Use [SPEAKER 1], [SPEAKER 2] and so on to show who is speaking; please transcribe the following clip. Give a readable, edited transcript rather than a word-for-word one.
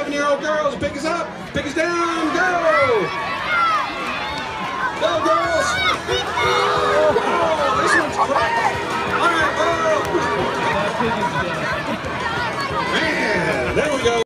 [SPEAKER 1] 7-year-old girls, pick us up, pick us down, go! Go, girls! Oh, this one's cracked. All right, oh!